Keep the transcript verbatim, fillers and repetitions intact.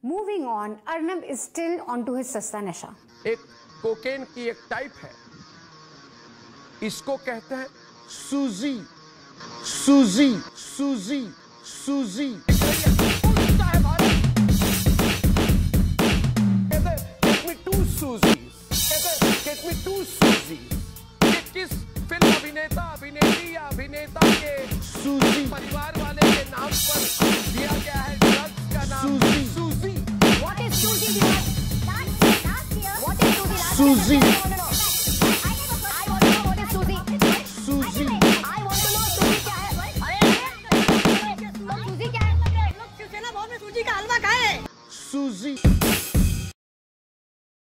Moving on, Arnab is still onto his सस्ता नशा. एक कोकेन की एक टाइप है, इसको कहते हैं सूजी. सूजी सूजी सूजी Get me two Suzies. Get me two Suzies. किस फिल्म अभिनेता अभिनेत्री या अभिनेता के सूजी परिवार वाले के नाम पर दिया गया है ड्रग्स का नाम सूजी. सूजी. What is Suzy? What is Suzy? सूजी